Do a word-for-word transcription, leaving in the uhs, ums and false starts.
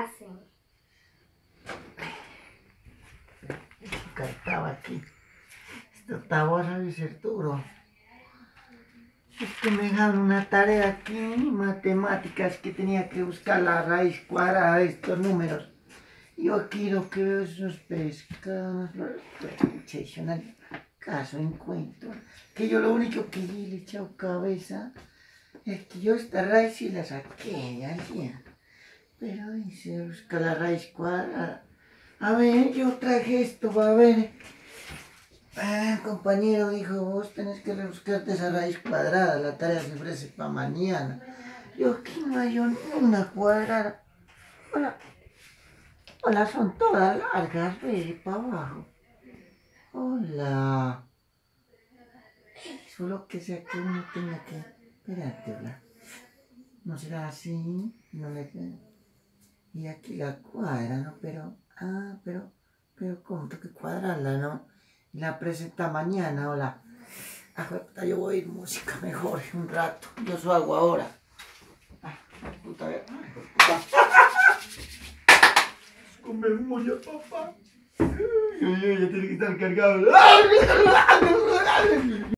hacen? Estaba aquí. Esta tabla debe ser duro. Es que me dejaron una tarea aquí, matemáticas, que tenía que buscar la raíz cuadrada de estos números. Yo aquí lo que veo es unos pescados, excepcional, caso encuentro. Que yo lo único que le he echado cabeza es que yo esta raíz sí la saqué de allí. Pero dice buscar la raíz cuadrada. A ver, yo traje esto, a ver. Ah, compañero dijo, vos tenés que rebuscarte esa raíz cuadrada, la tarea se ofrece para mañana. Yo aquí no hay una cuadrada. Hola, hola, son todas largas, ve, para abajo. Hola. Solo que sea que uno tenga que... Espérate, hola. No será así, no le... Y aquí la cuadra, ¿no? Pero... Ah, pero... Pero ¿cómo tengo que cuadrarla, no? La presenta mañana, hola. Ah, puta, yo voy a ir música mejor un rato. Yo su hago ahora. Ay, puta, ay, puta. Comemos ya, papá. Yo, yo, ya tiene que estar cargado.